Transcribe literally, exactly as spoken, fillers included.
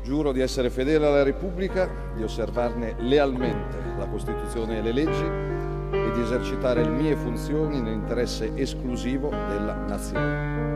Giuro di essere fedele alla Repubblica, di osservarne lealmente la Costituzione e le leggi e di esercitare le mie funzioni nell'interesse esclusivo della Nazione.